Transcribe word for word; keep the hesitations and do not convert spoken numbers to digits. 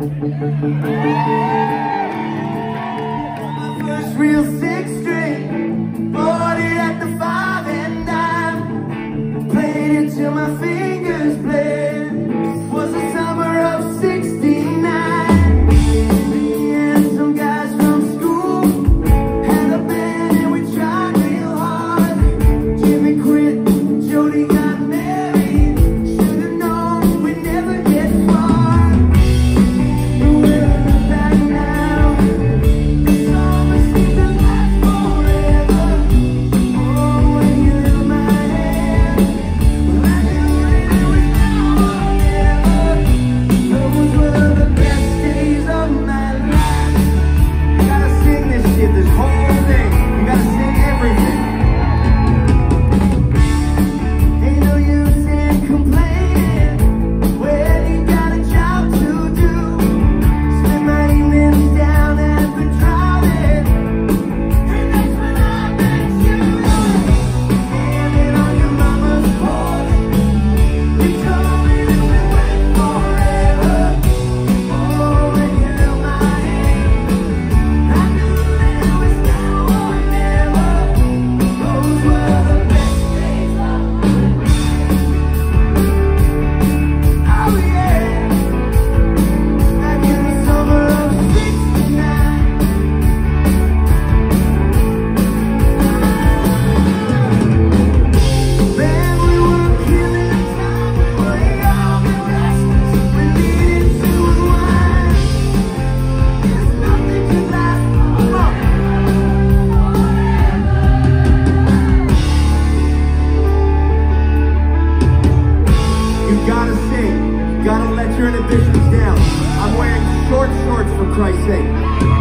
First real six string, bought it at the five and dime. Played it till my fingers bled. Was the summer of sixty-nine. Me and some guys from school had a band and we tried real hard. Jimmy quit, Jody got married. Should've known we'd never get far. We'll look back now. The summer seemed to last forever. Oh, when you held my hand, well, I knew that it was now or never. Those were the best days of my life. You gotta sing this shit, this whole thing. You gotta sing everything. Ain't no use in complaining when you got a job to do. Spend my evenings down at the drive-in, and that's when I met you. Standing on your mama's porch, you told me that we went forever. Oh, when you held my hand, I knew that it was now or never. Those were the best days of my life. Oh yeah, back in the summer of sixty-nine. Man, we were killing the time, we were young and restless, we needed to unwind. There's nothing to last forever. You gotta sing, you gotta let your inhibitions down. I'm wearing short shorts for Christ's sake.